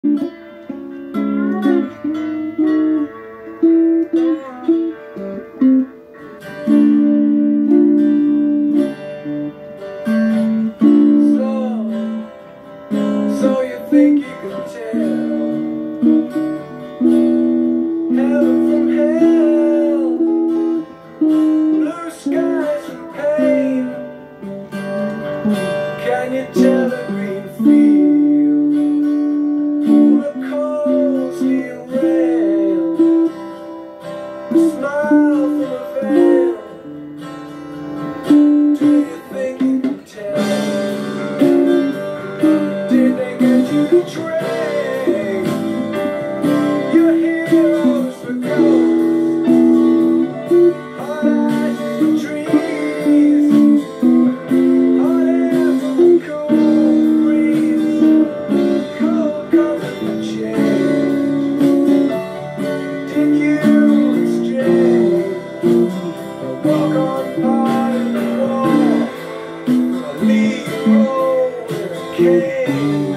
So you think you can tell heaven from hell, blue skies from pain? Can you tell a green field from a cold steel rail, a smile from a veil? Do you think you can tell? Did they get you to trade your heroes for ghosts, hard eyes for trees, hot air from a cool breeze, cold comfort for change? Did you exchange a walk-on part in the wall, a lead role in a cage?